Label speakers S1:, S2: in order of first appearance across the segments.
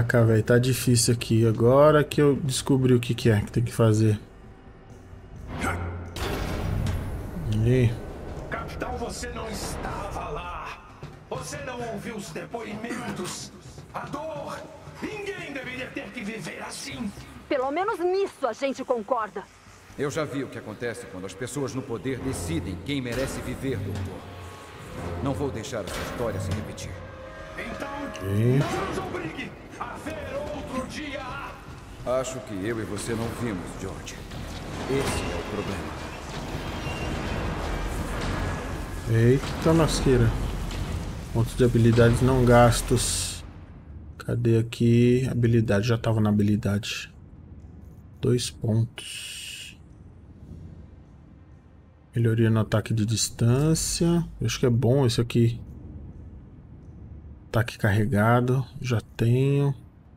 S1: Caraca, velho, tá difícil aqui. Agora que eu descobri o que que é que tem que fazer. E...
S2: Capitão, você não estava lá. Você não ouviu os depoimentos. A dor. Ninguém deveria ter que viver assim.
S3: Pelo menos nisso a gente concorda.
S4: Eu já vi o que acontece quando as pessoas no poder decidem quem merece viver, doutor. Não vou deixar essa história se repetir.
S2: Então, não nos obrigue a ver outro dia.
S4: Acho que eu e você não vimos, George. Esse é o problema.
S1: Eita, lasqueira. Pontos de habilidades não gastos. Cadê aqui? Habilidade, já tava na habilidade. 2 pontos. Melhoria no ataque de distância. Eu acho que é bom esse aqui. Ataque carregado. Já tenho.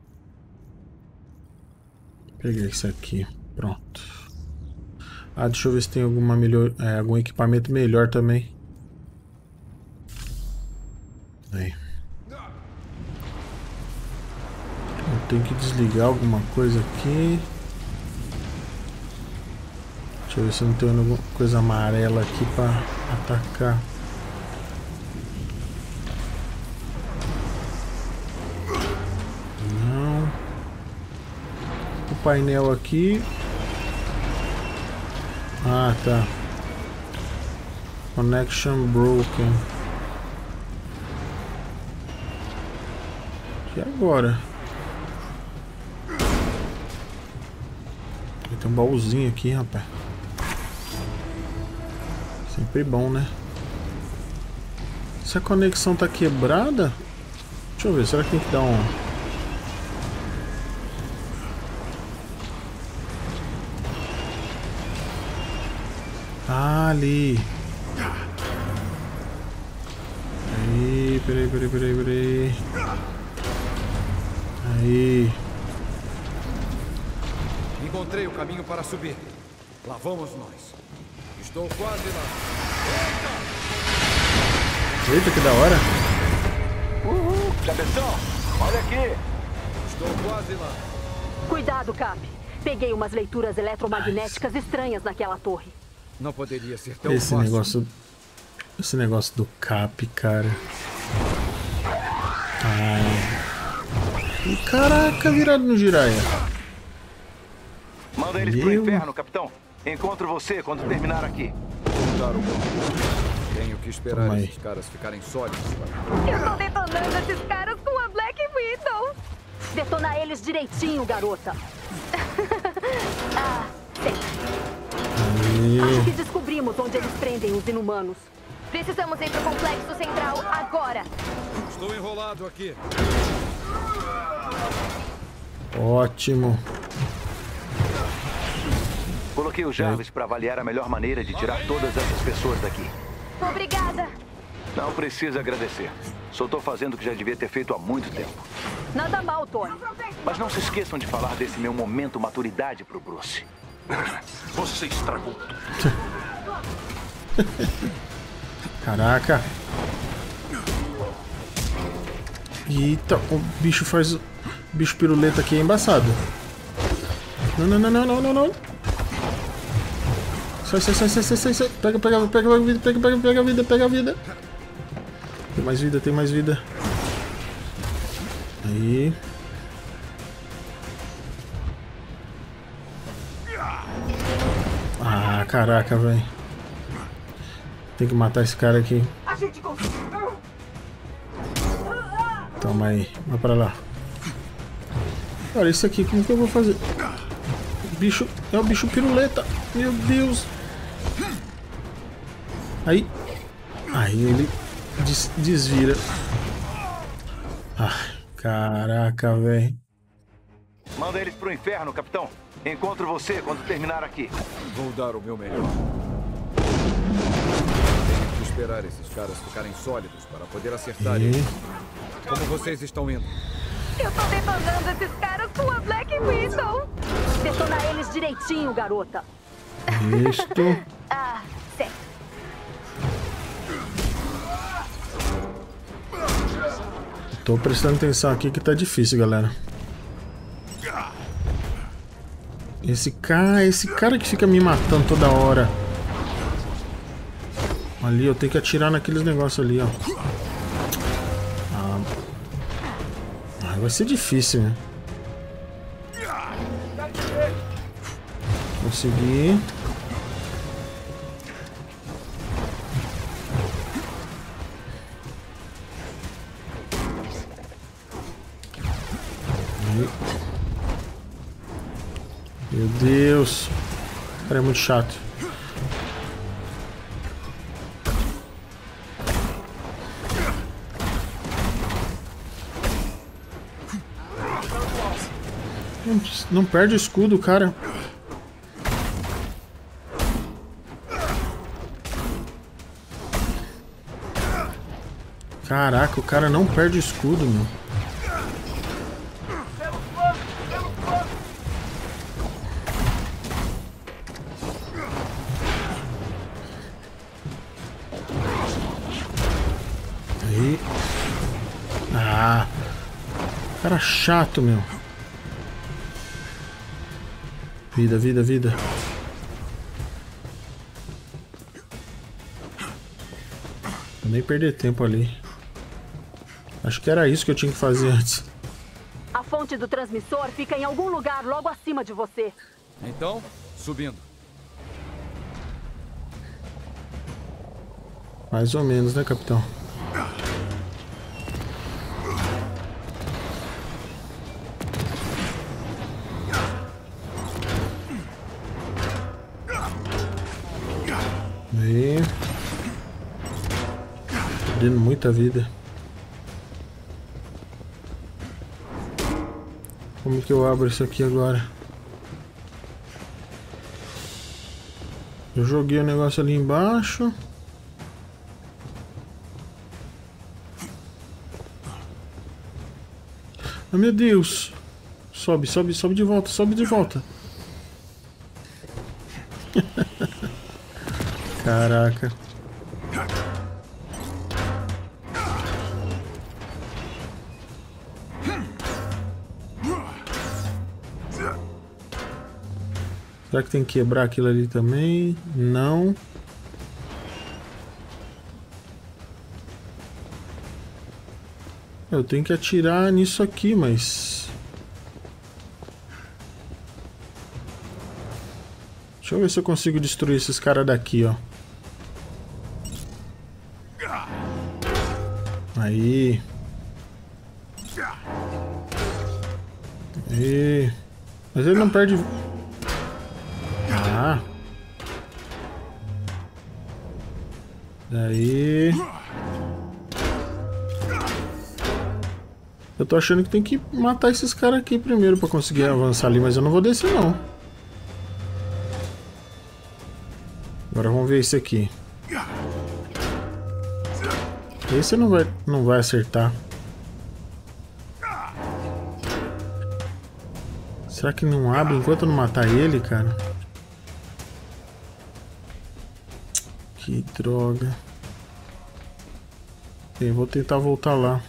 S1: Peguei esse aqui. Pronto. Ah, deixa eu ver se tem alguma algum equipamento melhor também. Aí. Eu tenho que desligar alguma coisa aqui. Deixa eu ver se não tem alguma coisa amarela aqui para atacar. Não. O painel aqui. Ah, tá. Connection broken. E agora? Tem um baúzinho aqui, rapaz. Sempre bom, né? Se a conexão tá quebrada... Deixa eu ver, será que tem que dar um... Ah, ali. Aí, peraí. Aí.
S4: Encontrei o caminho para subir. Lá vamos nós. Estou quase lá.
S1: Eita, que da hora.
S5: Uhul, cabeção, olha aqui.
S4: Estou quase lá.
S3: Cuidado, Cap. Peguei umas leituras eletromagnéticas estranhas naquela torre.
S4: Não poderia ser tão
S1: Esse
S4: fácil.
S1: negócio do Cap, cara. Ai. E caraca, virado no giraia.
S5: Manda eles pro inferno, capitão. Encontro você quando terminar aqui.
S4: Vou dar o meu. Tenho que esperar
S1: Toma aí.
S4: esses caras ficarem sólidos.
S3: Eu tô detonando esses caras com a Black Widow. Detona eles direitinho, garota. Ah, sei. Acho que descobrimos onde eles prendem os inumanos.
S6: Precisamos ir pro complexo central agora.
S4: Estou enrolado aqui.
S1: Ótimo.
S5: Coloquei o Jarvis para avaliar a melhor maneira de tirar todas essas pessoas daqui.
S6: Obrigada.
S5: Não precisa agradecer. Só tô fazendo o que já devia ter feito há muito tempo.
S3: Nada mal, Tony.
S5: Mas não se esqueçam de falar desse meu momento maturidade pro Bruce.
S2: Você estragou.
S1: Caraca. Eita, o bicho faz... O bicho piruleta aqui é embaçado. Não. Sai. Pega a vida. Tem mais vida. Aí. Ah, caraca, velho. Tem que matar esse cara aqui. Toma aí. Vai pra lá. Cara, isso aqui, como que eu vou fazer? Bicho, é o bicho piruleta. Meu Deus. Aí ele desvira. Ah, caraca, velho.
S5: Manda eles pro inferno, capitão. Encontro você quando terminar aqui.
S4: Vou dar o meu melhor. Tenho que esperar esses caras ficarem sólidos para poder acertar eles. Como vocês estão indo?
S3: Eu tô detonando esses caras com a Black Widow. Detona eles direitinho, garota.
S1: Isto.
S6: Ah, certo.
S1: Tô prestando atenção aqui que tá difícil, galera. Esse cara que fica me matando toda hora. Ali, eu tenho que atirar naqueles negócios ali, ó. Vai ser difícil, né? Consegui. Meu Deus. O cara é muito chato. Não perde o escudo, cara. Caraca, o cara não perde o escudo, meu. Aí. Ah. Cara chato, meu. Vida, vida, vida. Vou nem perder tempo ali. Acho que era isso que eu tinha que fazer antes.
S3: A fonte do transmissor fica em algum lugar logo acima de você.
S4: Então, subindo.
S1: Mais ou menos, né, capitão? Aí. Perdendo muita vida. Como que eu abro isso aqui agora? Eu joguei o negócio ali embaixo. Ah, meu Deus! Sobe, sobe, sobe de volta, sobe de volta. Caraca. Será que tem que quebrar aquilo ali também? Não. Eu tenho que atirar nisso aqui, mas... Deixa eu ver se eu consigo destruir esses caras daqui, ó. Aí. Aí. Mas ele não perde... Ah. Daí. Eu tô achando que tem que matar esses caras aqui primeiro pra conseguir avançar ali, mas eu não vou descer não. Agora vamos ver esse aqui. Esse não vai acertar. Será que não abre enquanto eu não matar ele, cara? Que droga. Eu vou tentar voltar lá.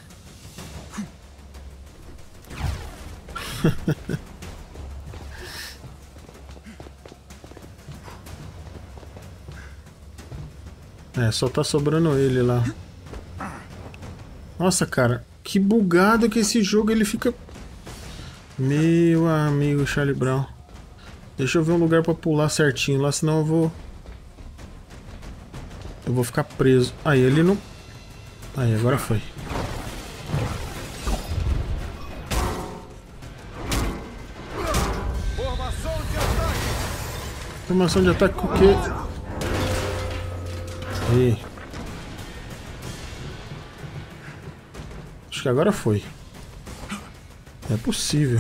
S1: É, só tá sobrando ele lá. Nossa, cara, que bugado que esse jogo ele fica. Meu amigo Charlie Brown. Deixa eu ver um lugar pra pular certinho lá, senão eu vou ficar preso. Aí ele não... Aí, agora foi. Formação de ataque com o quê? Aí. Acho que agora foi. É possível.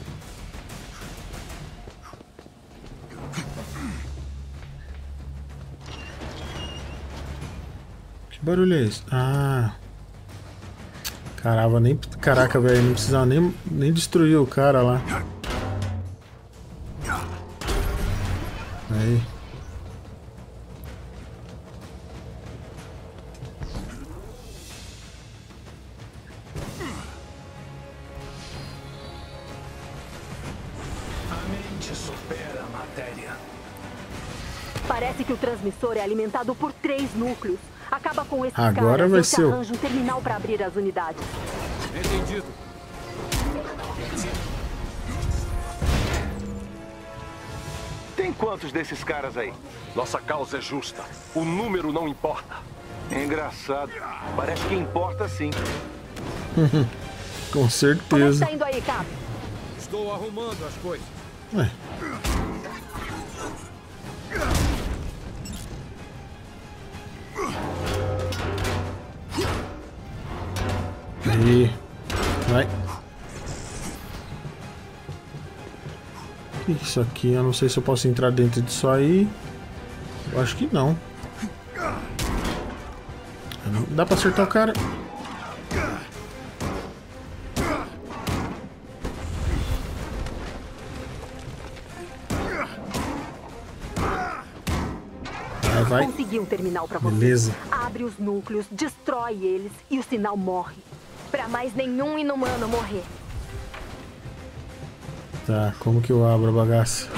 S1: Que barulho é esse? Ah. Caramba, nem... Caraca, velho, não precisava nem destruir o cara lá. Aí.
S2: mente supera a matéria.
S3: Parece que o transmissor é alimentado por 3 núcleos. Acaba com esses
S1: Agora
S3: caras
S1: vai
S3: e eu te
S1: ser o-
S3: arranjo um terminal para abrir as unidades.
S4: Entendido.
S5: Tem quantos desses caras aí?
S7: Nossa causa é justa. O número não importa.
S5: Engraçado. Parece que importa sim.
S1: Com
S3: Como é que
S1: certeza.
S3: tá indo aí, Cap?
S4: Estou arrumando as coisas.
S1: Ué. Aí. Vai. O que é isso aqui? Eu não sei se eu posso entrar dentro disso aí. Eu acho que não. Dá pra acertar o cara? Vai.
S3: Consegui um terminal para você.
S1: Beleza.
S3: Abre os núcleos, destrói eles e o sinal morre.
S6: Pra mais nenhum inumano morrer.
S1: Tá, como que eu abro a bagaça?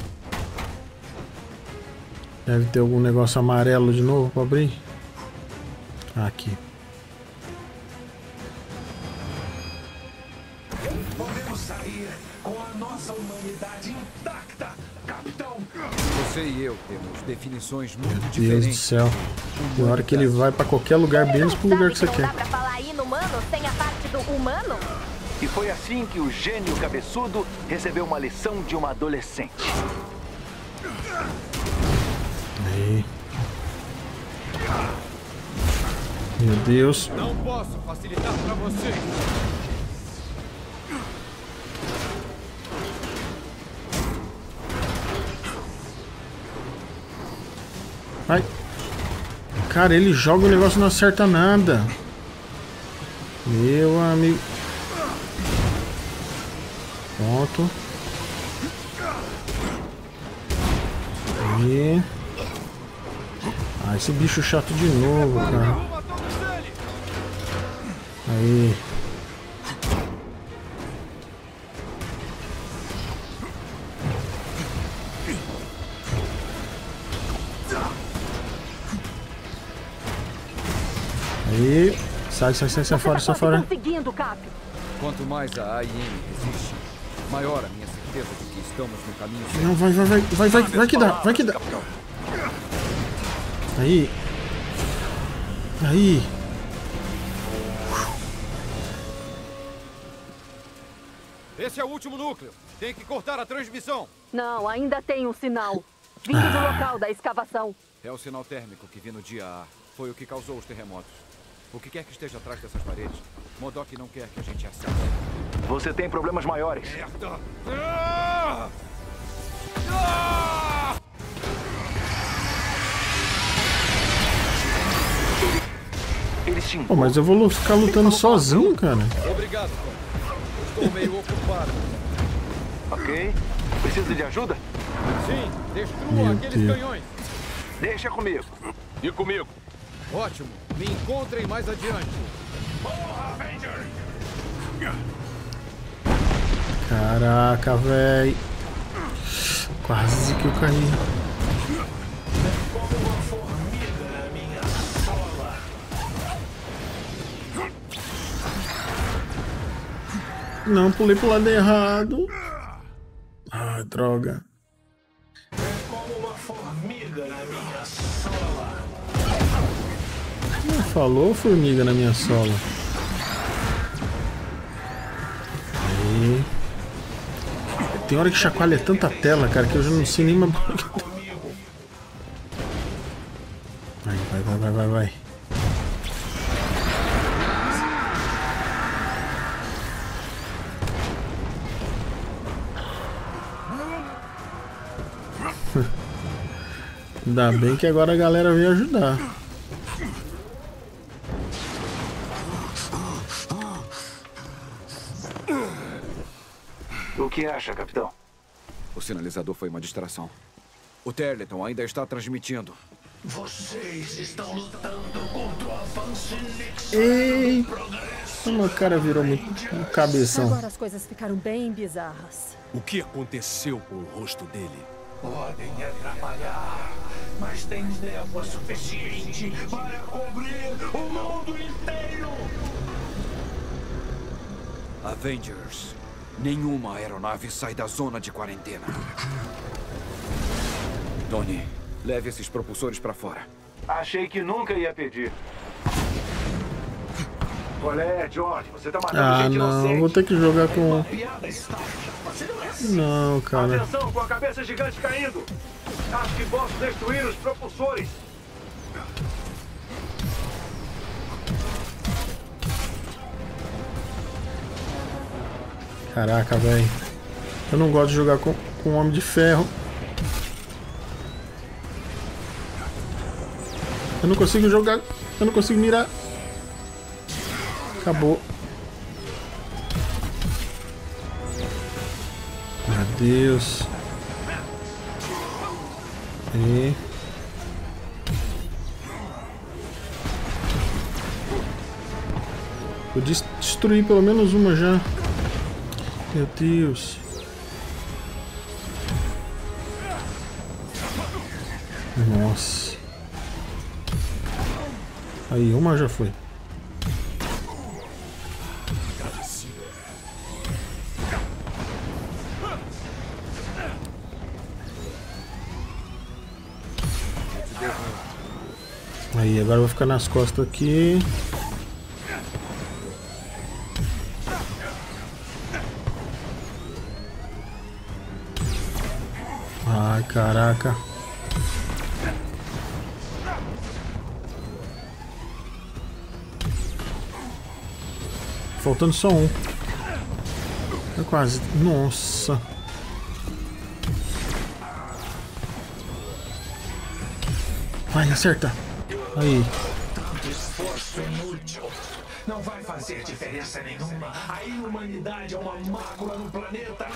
S1: Deve ter algum negócio amarelo de novo pra abrir. Aqui.
S2: Podemos sair com a nossa humanidade intacta, capitão.
S4: Você e eu temos definições muito
S1: Deus do
S4: diferentes.
S1: céu. Na hora que ele vai pra qualquer lugar, menos pro lugar que você
S6: Sabe que não
S1: quer.
S6: dá pra falar inumano sem a parte do humano?
S5: E foi assim que o gênio cabeçudo recebeu uma lição de uma adolescente.
S1: Aí. Meu Deus.
S4: Não posso facilitar pra você.
S1: Vai. Cara, ele joga o negócio e não acerta nada. Meu amigo. Pronto. Aí. Ah, esse bicho chato de novo, cara. Aí. Aí. Sai fora, sai fora.
S3: Conseguindo, Cap.
S4: Quanto mais a AIM resiste, maior a minha certeza de que estamos no caminho certo.
S1: Não, vai que dá, vai que dá. Aí. Aí.
S4: Esse é o último núcleo. Tem que cortar a transmissão.
S3: Não, ainda tem um sinal. Vindo do local da escavação.
S4: É o sinal térmico que vi no dia A. Foi o que causou os terremotos. O que quer que esteja atrás dessas paredes, MODOK não quer que a gente acesse.
S5: Você tem problemas maiores.
S4: Merda! Ah! Ah!
S5: Eles te
S1: Pô, mas eu vou ficar lutando sozinho, cara.
S4: Obrigado, Tom. Estou meio ocupado.
S5: Ok. Precisa de ajuda?
S4: Sim, destrua
S1: Meu
S4: aqueles
S1: Deus.
S4: canhões.
S5: Deixa comigo.
S7: E comigo?
S4: Ótimo. Me encontrem mais adiante.
S1: Caraca, véi. Quase que eu caí.
S2: Como uma formiga na minha sola.
S1: Não, pulei pro lado errado. Ah, droga.
S2: Como uma formiga na minha sola.
S1: Falou, formiga na minha sola. Aí. Tem hora que chacoalha tanta tela, cara, que eu já não sei nem mais.
S2: Comigo.
S1: Vai. Ainda bem que agora a galera veio ajudar.
S5: O que acha, capitão?
S4: O sinalizador foi uma distração. O Terleton ainda está transmitindo.
S2: Vocês estão lutando contra o avanço
S1: Ei!
S2: inexorável do progresso.
S1: O cara virou muito cabeção.
S8: Agora as coisas ficaram bem bizarras.
S9: O que aconteceu com o rosto dele?
S2: Podem atrapalhar, mas tem névoa suficiente para cobrir o mundo inteiro.
S4: Avengers, nenhuma aeronave sai da zona de quarentena. Tony, leve esses propulsores pra fora.
S5: Achei que nunca ia pedir. Qual é, George? Você tá matando
S1: Ah,
S5: gente
S1: não.
S5: inocente.
S1: Vou ter que jogar com...
S2: Piada está. Você não é
S1: Não, cara.
S5: Atenção, com a cabeça gigante caindo. Acho que posso destruir os propulsores.
S1: Caraca, velho. Eu não gosto de jogar com Homem de Ferro. Eu não consigo jogar. Eu não consigo mirar. Acabou. Meu Deus. E... Vou destruir pelo menos uma já. Meu Deus. Nossa. Aí, uma já foi. Aí, agora eu vou ficar nas costas aqui. Ai, caraca. Faltando só um. É quase. Nossa. Vai, acerta. Aí.
S2: tanto esforço inútil. Não vai fazer diferença nenhuma. A inumanidade é uma mácula no planeta.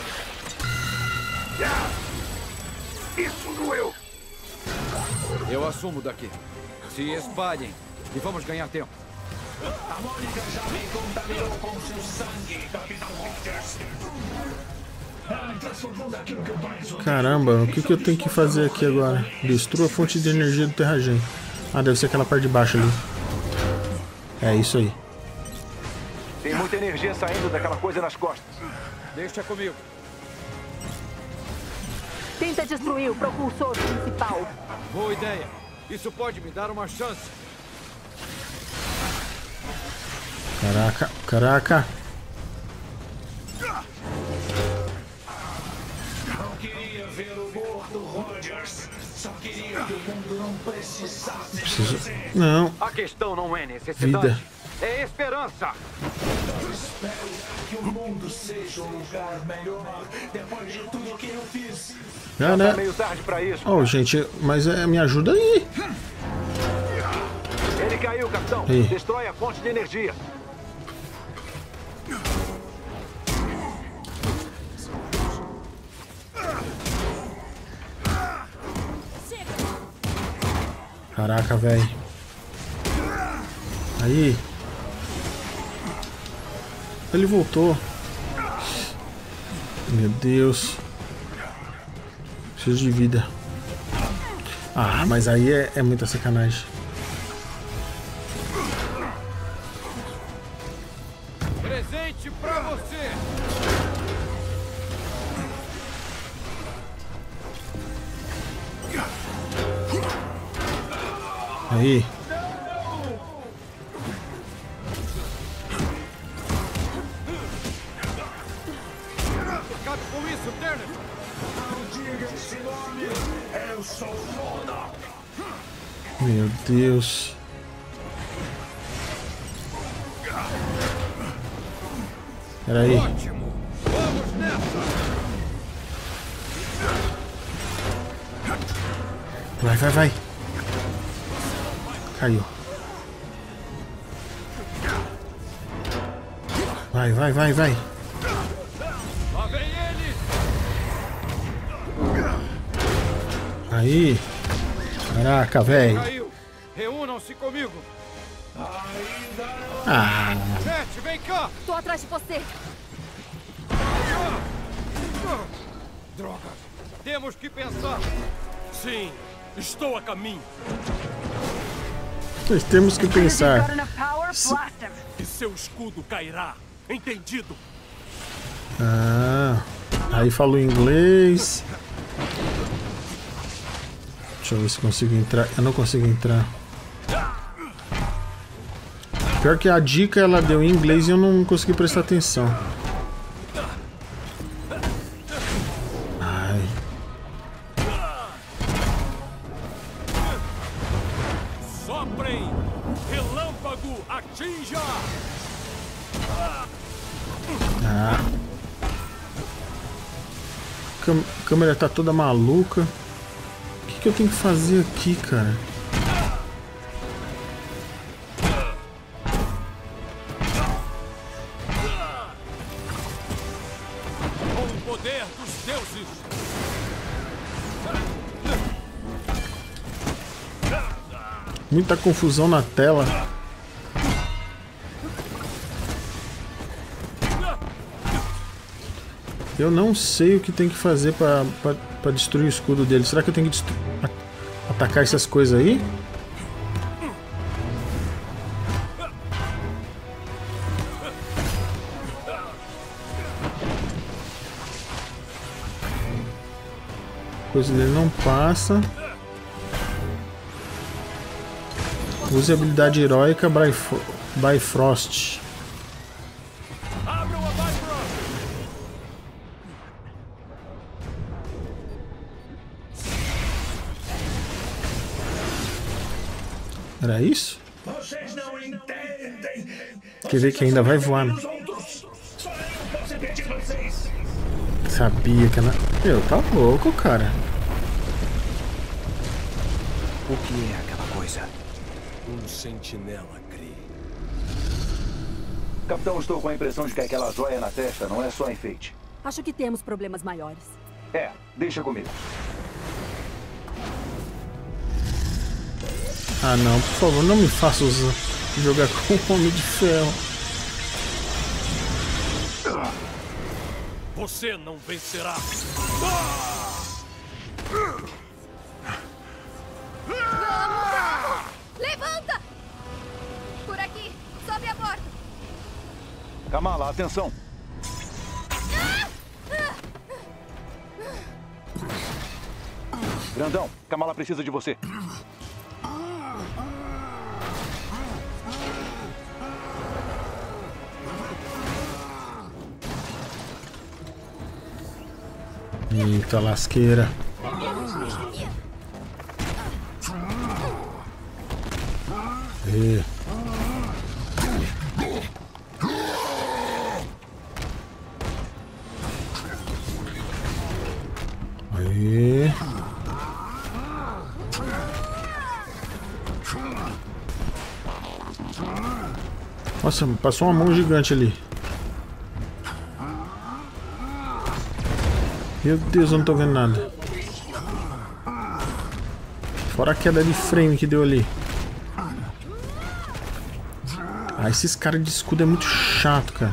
S5: Isso doeu.
S4: Eu assumo daqui. Se espalhem e vamos ganhar tempo.
S2: A Mônica já me contaminou com seu sangue, Capitão Rogers. Ela me transformou naquilo que eu mais odeio.
S1: Caramba, o que eu tenho que fazer aqui agora? Destrua a fonte de energia do Terragen. Ah, deve ser aquela parte de baixo ali. É isso aí.
S5: Tem muita energia saindo daquela coisa nas costas.
S4: Deixa comigo.
S3: Tenta destruir o propulsor principal.
S4: Boa ideia. Isso pode me dar uma chance.
S1: Caraca, caraca.
S2: Não queria ver o gordo Rogers. Só queria que o mundo não precisasse de você.
S1: Não.
S5: A questão não é necessidade.
S1: Vida.
S5: É esperança.
S2: Eu espero que o mundo seja um lugar melhor depois de tudo que eu fiz.
S1: Já,
S5: Tá
S1: né?
S5: meio tarde pra isso.
S1: Oh, gente, mas me ajuda aí.
S5: Ele caiu, capitão.
S1: Aí.
S5: Destrói a fonte de energia.
S1: Caraca, velho. Aí. Ele voltou. Meu Deus. Preciso de vida. Ah, mas aí é muita sacanagem.
S4: Presente pra você.
S1: Aí.
S4: Acabe com isso, Turner.
S2: Não diga esse nome. Eu sou foda.
S1: Meu Deus. Peraí.
S4: Ótimo. Vamos nessa.
S1: Vai, vai, vai. Caiu. Vai, vai, vai, vai.
S4: Lá vem ele.
S1: Aí. Caraca, velho.
S4: Caiu. Reúnam-se comigo.
S1: Ah,
S4: Gente, vem cá.
S8: Tô atrás de você.
S4: Droga. Temos que pensar.
S9: Sim, estou a caminho.
S1: nós temos que pensar.
S9: E seu escudo cairá. Entendido?
S1: Ah, aí falou inglês. Deixa eu ver se consigo entrar. Eu não consigo entrar. Pior que a dica ela deu em inglês e eu não consegui prestar atenção. Ai.
S9: Soprem! Relâmpago atinja!
S1: Ah. A câmera tá toda maluca. O que eu tenho que fazer aqui, cara?
S9: Com o poder dos deuses!
S1: Muita confusão na tela. Eu não sei o que tem que fazer pra destruir o escudo dele. Será que eu tenho que atacar essas coisas aí? Coisa dele não passa. Use a habilidade heróica Bifrost.
S9: Abram a Bifrost!
S1: Era isso?
S2: Vocês não entendem.
S1: Quer ver que ainda vai voar, né?
S2: Os outros. Só eu posso impedir vocês.
S1: Sabia que ela... Meu, tá louco, cara.
S5: O que é aquela coisa?
S9: Um sentinela, Kree.
S5: Capitão, estou com a impressão de que aquela joia na testa não é só enfeite.
S8: Acho que temos problemas maiores.
S5: É, deixa comigo.
S1: Ah não, por favor, não me faça jogar com o Homem de Ferro.
S9: Você não vencerá!
S6: Levanta! Por aqui, sobe a borda.
S5: Kamala, atenção. Grandão, Kamala precisa de você.
S1: Eita lasqueira. E... Aí. Nossa, passou uma mão gigante ali. Meu Deus, eu não tô vendo nada. Fora a queda de frame que deu ali. Ah, esses caras de escudo é muito chato, cara.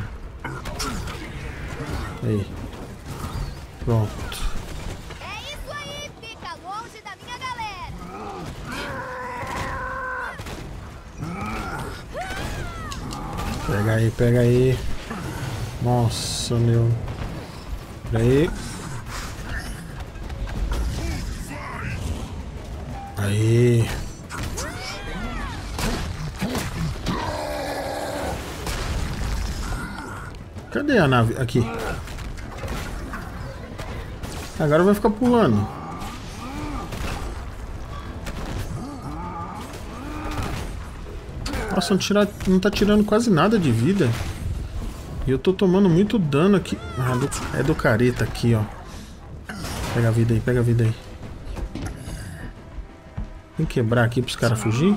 S1: Aí. Pronto.
S6: É isso aí, fica longe da minha galera.
S1: Pega aí, pega aí. Nossa, meu. Pera aí. Aí. Cadê a nave? Aqui. Agora vai ficar pulando. Nossa, não tá tirando quase nada de vida. E eu tô tomando muito dano aqui. Ah, é do careta aqui, ó. Pega a vida aí, pega a vida aí. Tem que quebrar aqui pros caras fugir.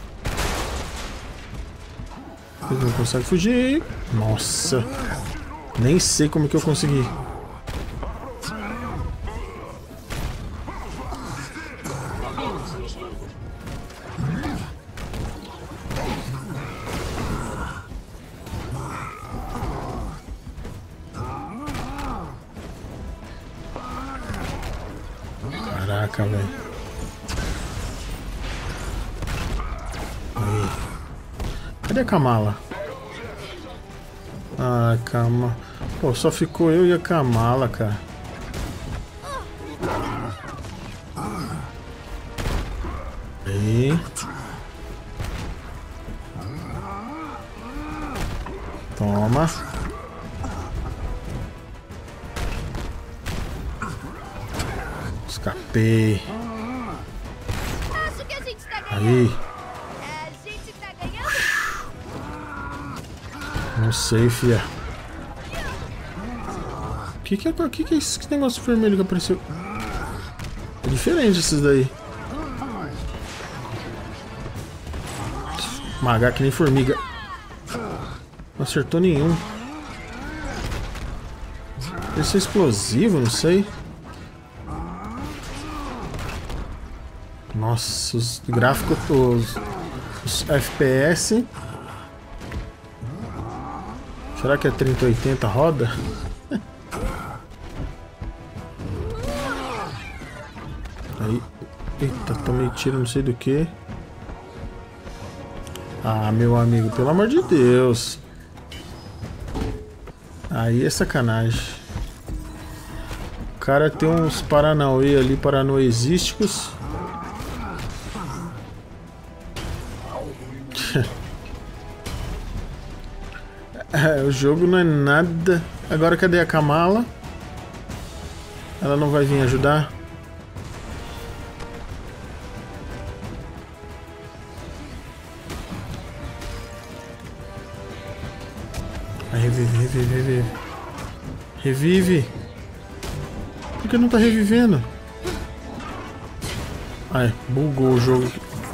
S1: Eles não conseguem fugir. Nossa. Nem sei como que eu consegui. Caraca, velho. Aí. Cadê a Kamala? Ah, Kamala. Pô, só ficou eu e a Kamala, cara. Aí. Toma. Escapei.
S6: Acho que a gente tá ganhando.
S1: Aí.
S6: A gente tá ganhando.
S1: Não sei, fia. Que é esse negócio vermelho que apareceu? É diferente esses daí. Magar que nem formiga. Não acertou nenhum. Esse é explosivo, não sei. Nossa, os gráficos, os FPS. Será que é 3080 roda? Aí. Eita, tomei tiro não sei do que. Ah, meu amigo, pelo amor de Deus. Aí é sacanagem. O cara tem uns paranauê ali, paranoesísticos. O jogo não é nada. Agora cadê a Kamala? Ela não vai vir ajudar? Revive. Revive. Por que não tá revivendo? Ai, bugou o jogo.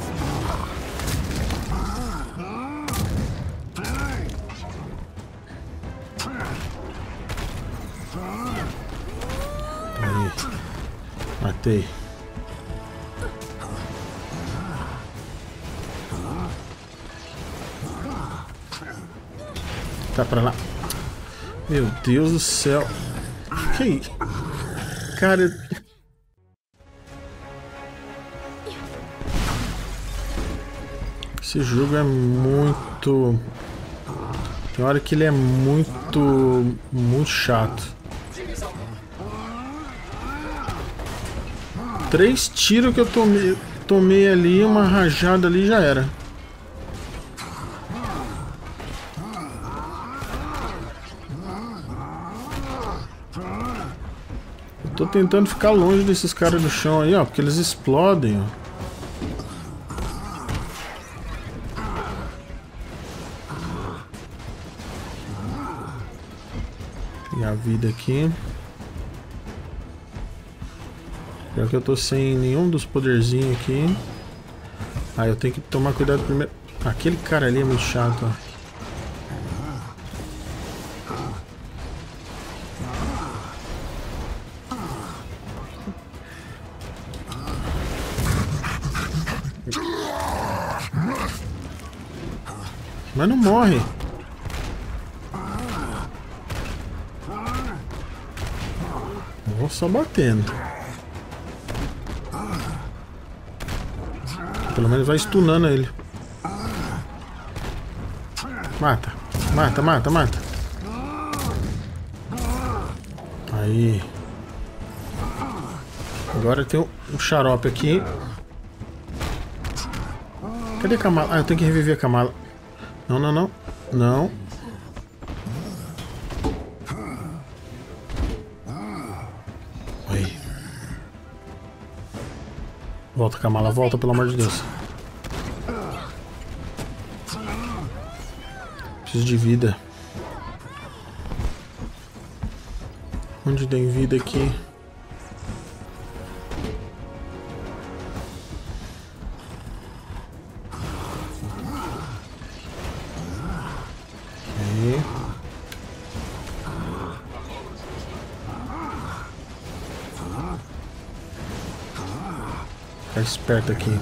S1: Aí. Matei. Tá pra lá. Meu Deus do céu. Que isso? Cara. Esse jogo é muito. Tem hora que ele é muito chato. 3 tiros que eu tomei ali, uma rajada ali já era. Tô tentando ficar longe desses caras do chão aí, ó, porque eles explodem, ó. Pegar a vida aqui. Pior que eu tô sem nenhum dos poderzinhos aqui. Ah, eu tenho que tomar cuidado primeiro. Aquele cara ali é muito chato, ó. Mas não morre. Vou só batendo. Pelo menos vai stunando ele. Mata. Mata. Aí. Agora tem um xarope aqui. Cadê a Kamala? Ah, eu tenho que reviver a Kamala. Não. Aí. Volta, Kamala, volta, pelo amor de Deus. Preciso de vida. Onde tem vida aqui? Ficar esperto aqui.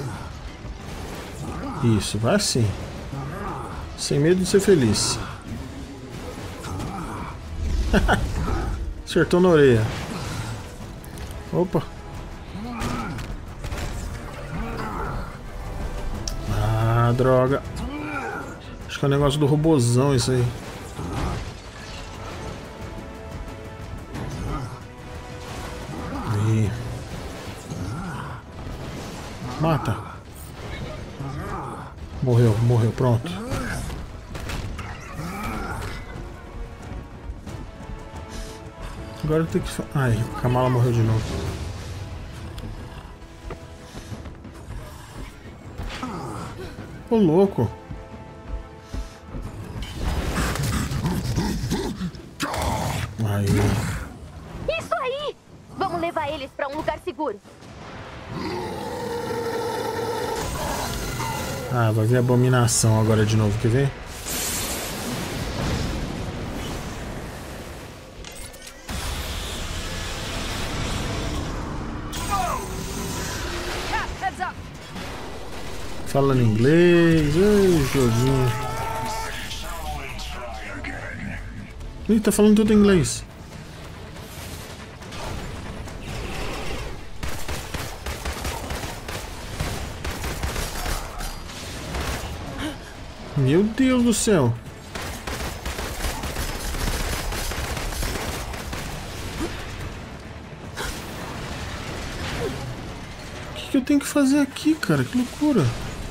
S1: Isso, vai assim. Sem medo de ser feliz. Acertou na orelha. Opa. Ah, droga. Acho que é o negócio do robozão isso aí. Aí. Mata. Morreu, morreu, pronto. Agora eu tenho que... Ai, a Kamala morreu de novo. Ô, louco. Aí.
S6: Isso aí! Vamos levar eles pra um lugar seguro.
S1: Ah, vai vir a abominação agora de novo, quer ver? Falando inglês, ai, joguinho. Ih, tá falando tudo em inglês. Meu Deus do céu. O que eu tenho que fazer aqui, cara? Que loucura.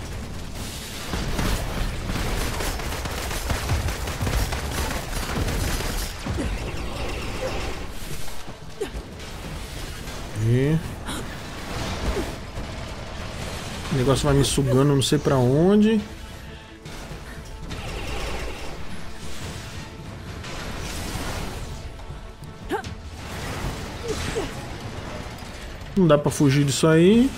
S1: O negócio vai me sugando, não sei pra onde. Não dá pra fugir disso aí.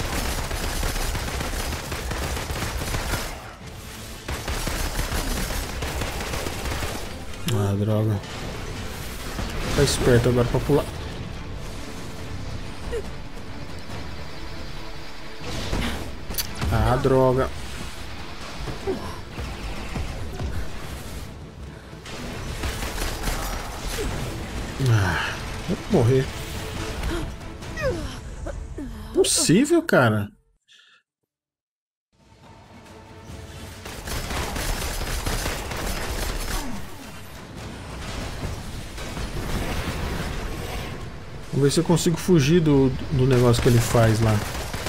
S1: Ah, droga. Tá esperto agora pra pular. Ah, droga. Ah, vou morrer. Impossível, cara. Vamos ver se eu consigo fugir do negócio que ele faz lá.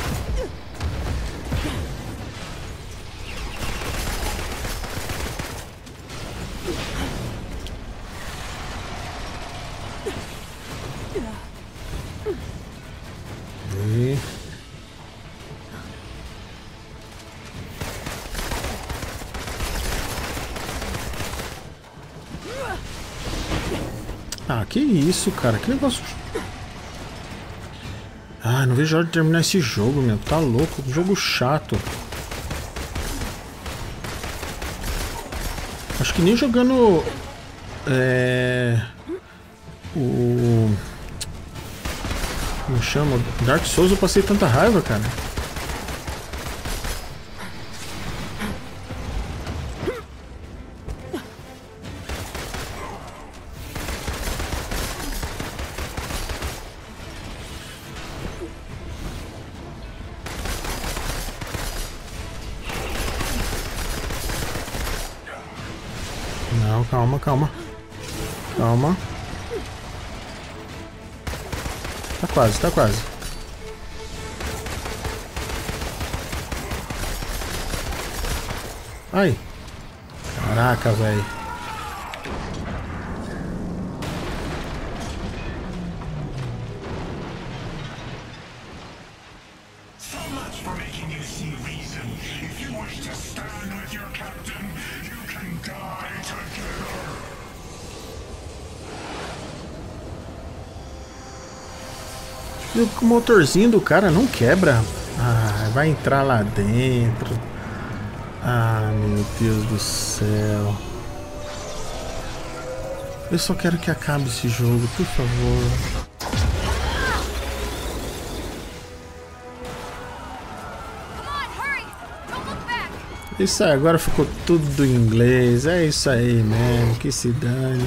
S1: Ah, que isso, cara? Que negócio... Ah, não vejo a hora de terminar esse jogo, meu. Tá louco. Jogo chato. Acho que nem jogando... Como chama? Dark Souls eu passei tanta raiva, cara. Não, calma, calma. Calma. Tá quase, tá quase. Ai. Caraca, velho. E o motorzinho do cara não quebra. Ah, vai entrar lá dentro. Ah, meu Deus do céu. Eu só quero que acabe esse jogo, por favor. Isso aí, agora ficou tudo em inglês. É isso aí mesmo, que se dane.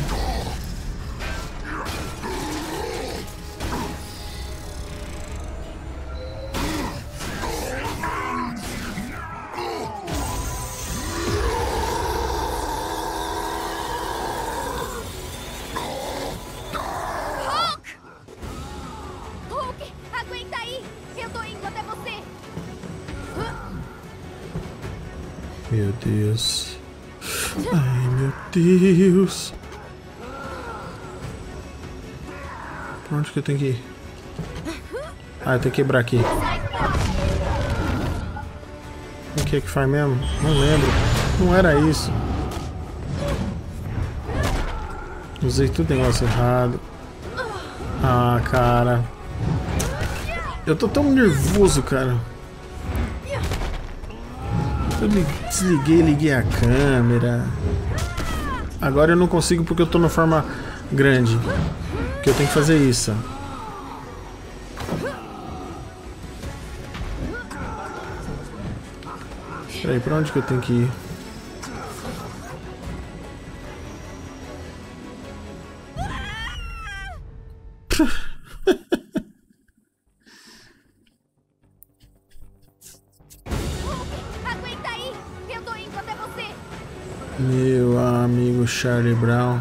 S6: Hulk, aguenta aí! Eu tô indo até você!
S1: Meu Deus. Ai, meu Deus. Pra onde que eu tenho que ir? Ah, eu tenho que quebrar aqui. O que é que faz mesmo? Não lembro. Não era isso. Usei tudo negócio errado. Ah, cara. Eu tô tão nervoso, cara. Eu desliguei e liguei a câmera. Agora eu não consigo porque eu tô na forma grande. Que eu tenho que fazer isso. Peraí, pra onde que eu tenho que ir?
S6: Aguenta aí! Eu tô indo até você!
S1: Meu amigo Charlie Brown.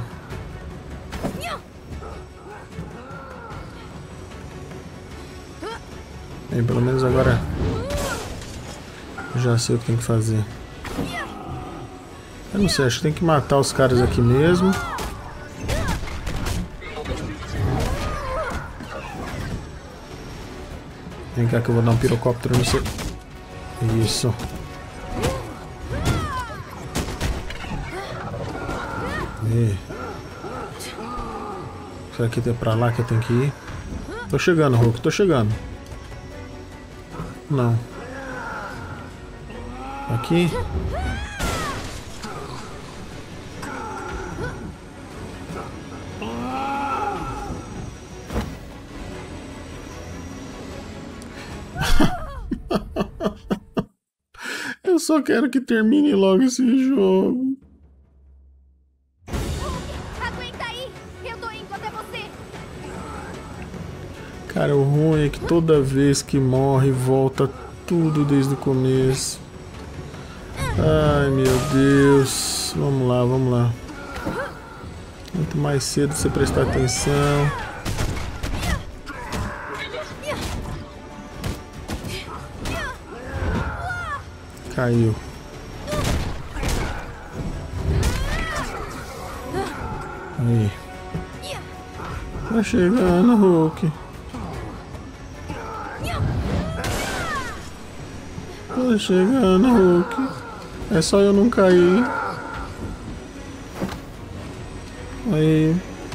S1: Bem, pelo menos agora já sei o que tem que fazer. Eu não sei, acho que tem que matar os caras aqui mesmo. Vem cá que eu vou dar um pirocóptero no seu... Isso. Será que é pra lá que eu tenho que ir? Tô chegando, Hulk, tô chegando. Não. Aqui. Eu só quero que termine logo esse jogo.
S6: Aguenta aí! Eu tô indo até você!
S1: Cara, o ruim é que toda vez que morre volta tudo desde o começo. Ai, meu Deus. Vamos lá, vamos lá. Quanto mais cedo você prestar atenção. Caiu. Aí. Tá chegando, Hulk. Tá chegando, Hulk. É só eu não cair. Aí.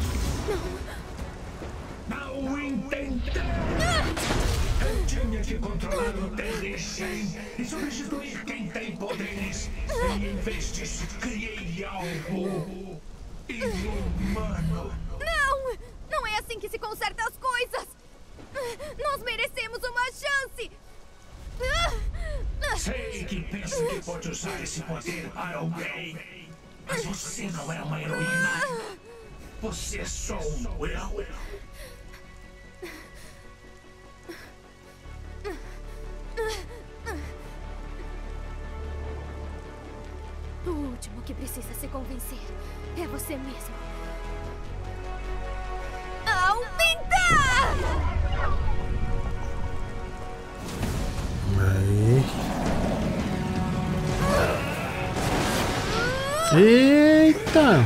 S2: Não entendi! Eu tinha que controlar o TD-100 e substituir quem tem poderes. E em vez disso, criei algo inumano.
S6: Não! Não é assim que se conserta as coisas! Nós merecemos uma chance!
S2: Sei que pensa que pode usar esse poder para alguém, mas você não é uma heroína. Você é só um erro.
S6: O último que precisa se convencer é você mesmo. Aumentar!
S1: Aí. Eita!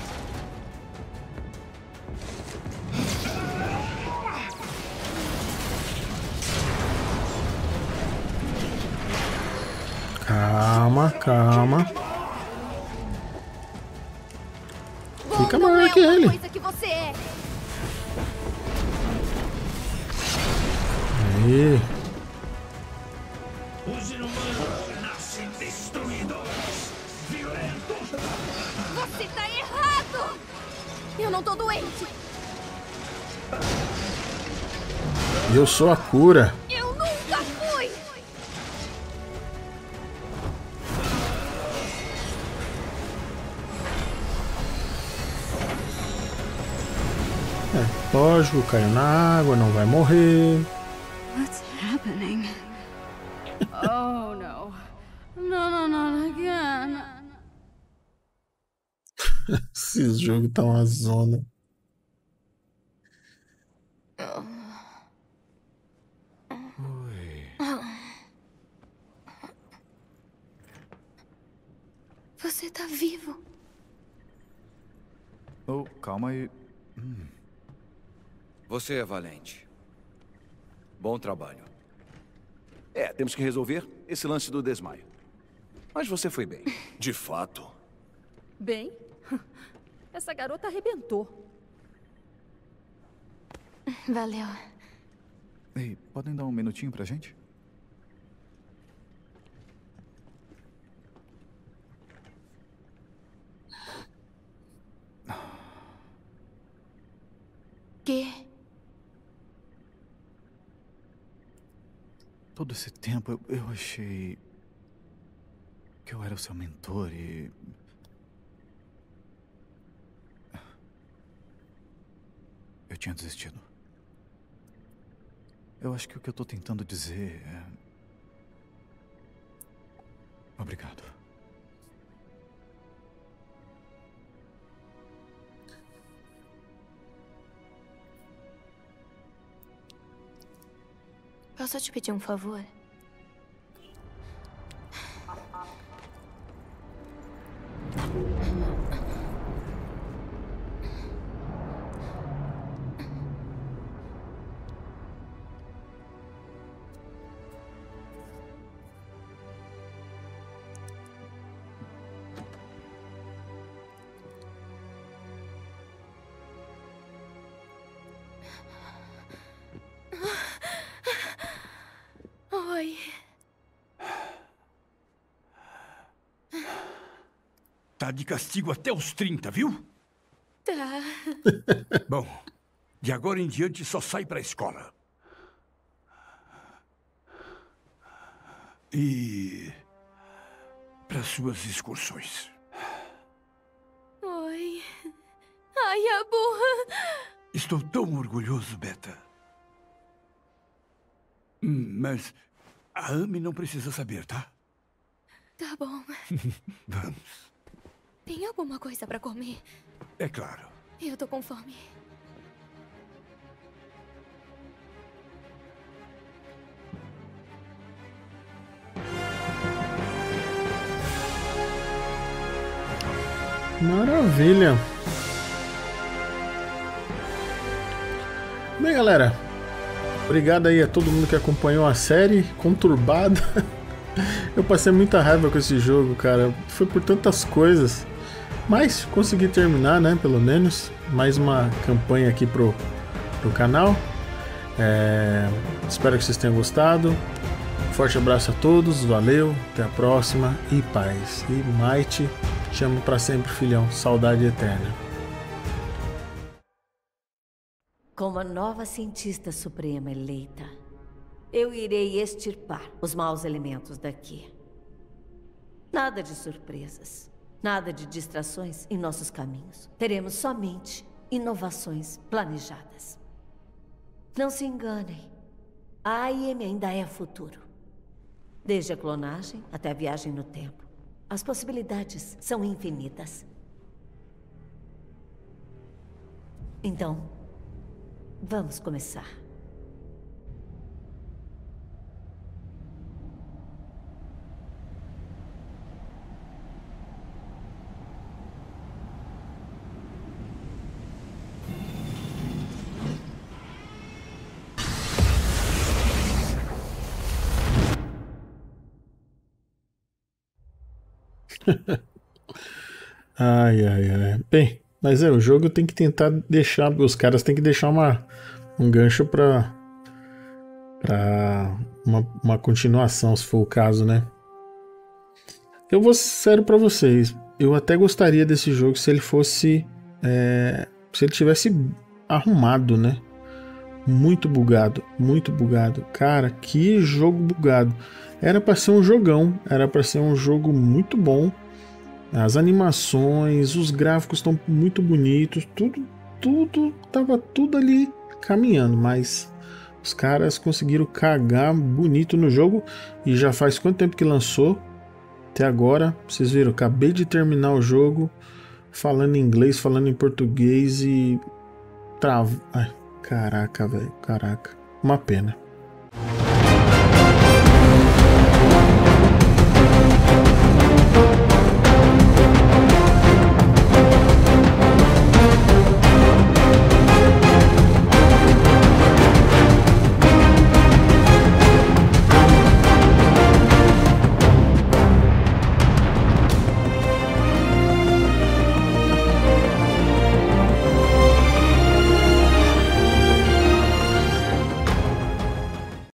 S1: Calma, calma. Fica maior que ele.
S6: Coisa que você é.
S1: Aí.
S2: Os inumanos nascem destruidores, violentos.
S6: Você tá errado! Eu não tô doente.
S1: Eu sou a cura.
S6: Eu nunca fui!
S1: Lógico, caiu na água, não vai morrer.
S6: What's happening? Oh, no. No, not again.
S1: Esse jogo tá uma zona.
S6: Você tá vivo.
S10: Oh, calma aí.
S4: Você é valente. Bom trabalho.
S5: Temos que resolver esse lance do desmaio. Mas você foi bem.
S9: De fato.
S8: Bem, essa garota arrebentou.
S6: Valeu.
S10: Ei, podem dar um minutinho pra gente?
S6: Que?
S10: Todo esse tempo eu achei que eu era o seu mentor e... eu tinha desistido. Eu acho que o que eu tô tentando dizer é... obrigado.
S6: Posso te pedir um favor? Oi.
S2: Tá de castigo até os 30, viu?
S6: Tá.
S2: Bom, de agora em diante só sai pra escola. E... para suas excursões.
S6: Oi. Ai, a burra.
S2: Estou tão orgulhoso, Beta. Mas a Amy não precisa saber, tá?
S6: Tá bom.
S2: Vamos.
S6: Tem alguma coisa pra comer?
S2: É claro.
S6: Eu tô com fome.
S1: Maravilha. Bem, galera, obrigado aí a todo mundo que acompanhou a série conturbada. Eu passei muita raiva com esse jogo, cara. Foi por tantas coisas. Mas consegui terminar, né? Pelo menos. Mais uma campanha aqui pro canal. Espero que vocês tenham gostado. Forte abraço a todos. Valeu. Até a próxima. E paz. E Might. Te amo pra sempre, filhão. Saudade eterna.
S11: Como a nova cientista suprema eleita, eu irei extirpar os maus elementos daqui. Nada de surpresas, nada de distrações em nossos caminhos. Teremos somente inovações planejadas. Não se enganem, a AIM ainda é futuro. Desde a clonagem até a viagem no tempo, as possibilidades são infinitas. Então, vamos começar.
S1: Ai, ai, ai. Bem, mas o jogo tem que tentar deixar, os caras têm que deixar um gancho pra uma continuação, se for o caso, né? Eu vou ser sério pra vocês, eu até gostaria desse jogo se ele fosse, se ele tivesse arrumado, né? Muito bugado, muito bugado. Cara, que jogo bugado. Era pra ser um jogão, era pra ser um jogo muito bom. As animações, os gráficos estão muito bonitos, tava tudo ali caminhando, mas os caras conseguiram cagar bonito no jogo. E já faz quanto tempo que lançou? Até agora, vocês viram, acabei de terminar o jogo falando em inglês, falando em português e ai, caraca, velho, caraca, uma pena.